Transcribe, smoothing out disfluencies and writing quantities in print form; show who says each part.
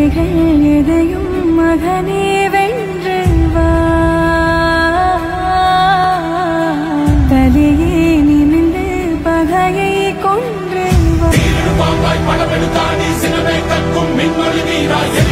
Speaker 1: தடைகள் எதையும் மகனே வென்று வா. தலையே நிமிர்ந்து பகையை கொன்று வா.
Speaker 2: படமெடுத்தாடி சினமே கற்கும் மின்மொழி வீராய்